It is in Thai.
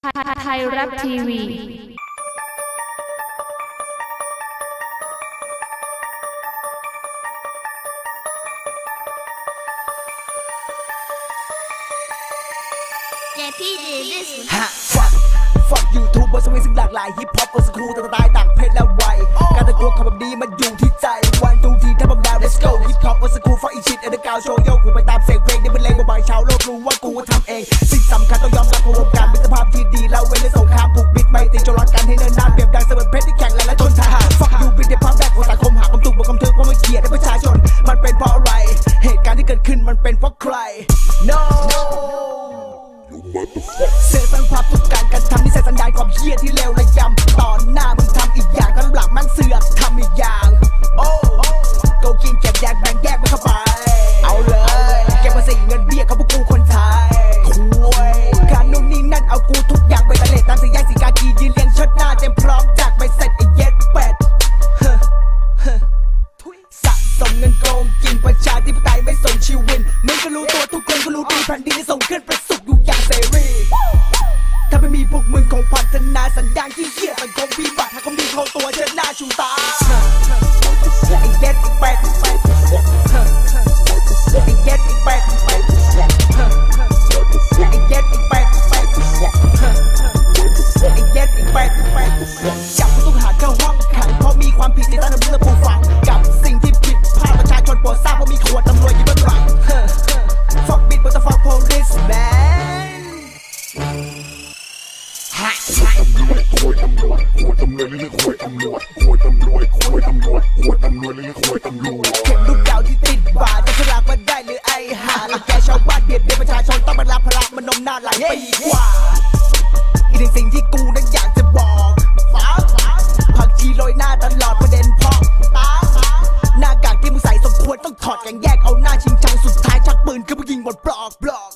ไทยแรปทีวี fuck YouTube บนสวิงซึ่งหลากหลายฮิปฮอปก็สกูแต่สไตล์ต่างเพศและวัยการตะโกนคำแบบนี้มันอยู่ที่ใจวันดูทีถ้าบังดาว let's go ฮิปฮอปก็สกู fuck อีชิตเอเดอร์กาวโชว์โยกูไปตามเสียงเพลงที่เป็นเลงบางชาวโลกรู้ว่ากูทำเองสิ่งสำคัญต้องยอมรับวงการมิตรภาพที่ดีแล้วเว้นในสงครามผูกมิตรไม่ติดจนรักกันให้เนิ่นนานเปรียบดังเสมือนเพชรที่แข็งแรงและทนทหาร fuck you เป็นเด็กภาพแรกของสังคมหาคำถูกบนคำทึกว่ามันเกลียดให้ประชาชนมันเป็นเพราะอะไรเหตุการณ์ที่เกิดขึ้นมันเป็นเพราะใคร noเสียสังภาพทุกการกระทำนี่ใส่สัญญาณความเหี้ยที่เลวระยำตอนหน้ามึงทำอีกอย่างตอนหลังมันเสือกทำอีกอย่างโอ้โกกินเก็บแยกแบ่งแยกมันเข้าไปเอาเลยเก็บภาษีเงินเบี้ยเขาพวกกูคนไทยคุยการนู่นนี่นั่นเอากูทุกอย่างไปทะเลตามสีแยกสีกากียืนเรียงชดหน้าเต็มพร้อมจากไปเสร็จไอ้เย็ดเป็ดสะสมเงินโกงกินประชาธิปไตยไม่สนชีวิตมึงก็รู้ตัวทุกคนก็รู้ดีแผ่นดินที่ส่งขึ้นประสุกอยู่อย่างเสรีถ้าไม่มีพวกมึงคงพัฒนาสันดานที่เหี้ยสังคมวิบัติหากเขามีเข้าตัวเชิดหน้าชูตาไอ้เย็ดเป็ดไอ้เย็ดเป็ดไอ้เย็ดเป็ดไอ้เย็ดเป็ดจับผู้ต้องหาเข้าห้องขังเพราะมีความผิดในการทำเรื่องผู้ฟังกับสิ่งที่ผิดพลาดประชาชนโปรดทราบเพราะมีขวดตำรวจอยู่เบื้องหลัง fuck bitch but the fuck police manขวยตำรวจเรื่องขวยตำรวจเข็มลูกดาวที่ติดบาดจะพลากมาได้หรือไอหาและแกชาวบ้านเบียดเบียนประชาชนต้องมารับภาระมันนมหน้าหลายปีกว่าอีกหนึ่งสิ่งที่กูนั้นอยากจะบอกผักชีโรยหน้าตลอดประเด็นเพราะหน้ากากที่มึงใส่สมควรต้องถอดแกงแยกเอาหน้าชิงชังสุดท้ายชักปืนขึ้นมายิงบนบล็อก